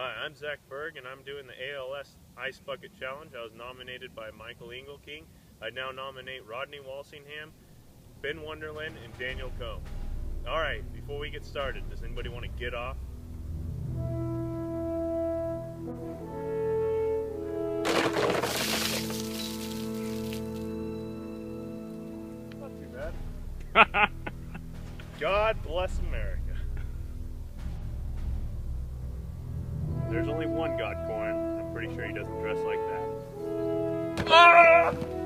Hi, I'm Zach Berg, and I'm doing the ALS Ice Bucket Challenge. I was nominated by Michael Engelking. I now nominate Rodney Walsingham, Ben Wonderland, and Daniel Coe. Alright, before we get started, does anybody want to get off? Not too bad. God bless America. There's only one God, Corin. I'm pretty sure he doesn't dress like that. Ah!